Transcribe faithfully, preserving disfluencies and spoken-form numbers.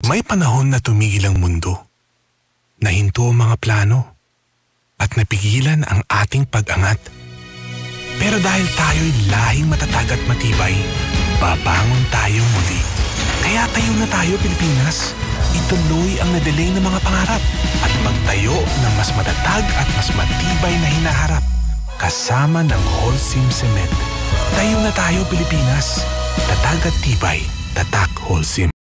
May panahon na tumigil ang mundo. Nahinto ang mga plano. At napigilan ang ating pag-angat. Pero dahil tayo'y lahing matatag at matibay, babangon tayo muli. Kaya tayo na tayo, Pilipinas. Ituloy ang nadelay ng mga pangarap at magtayo ng mas matatag at mas matibay na hinaharap. Kasama ng Holcim Cement. Tayo na tayo, Pilipinas. Tatag at tibay. Tatak Holcim.